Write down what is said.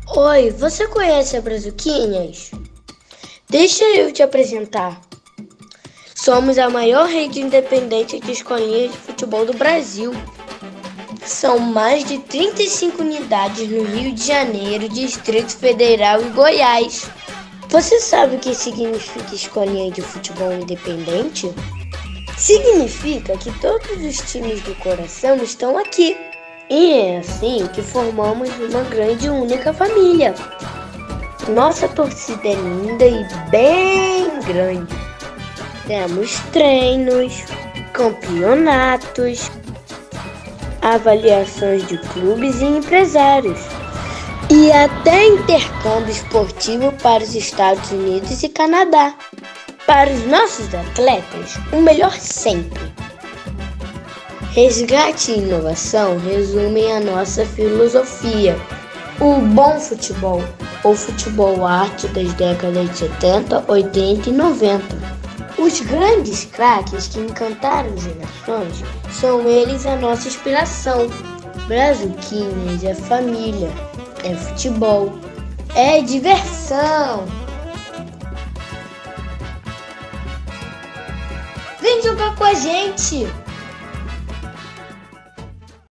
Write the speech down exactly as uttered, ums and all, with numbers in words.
Oi, você conhece a Brazuquinhas? Deixa eu te apresentar. Somos a maior rede independente de escolinhas de futebol do Brasil. São mais de trinta e cinco unidades no Rio de Janeiro, Distrito Federal e Goiás. Você sabe o que significa escolinha de futebol independente? Significa que todos os times do coração estão aqui. E é assim que formamos uma grande e única família. Nossa torcida é linda e bem grande. Temos treinos, campeonatos, avaliações de clubes e empresários. E até intercâmbio esportivo para os Estados Unidos e Canadá. Para os nossos atletas, o melhor sempre. Resgate e inovação resumem a nossa filosofia. O bom futebol, ou futebol arte das décadas de setenta, oitenta e noventa. Os grandes craques que encantaram gerações são eles a nossa inspiração. Brazuquinhas é família, é futebol, é diversão. Vem jogar com a gente!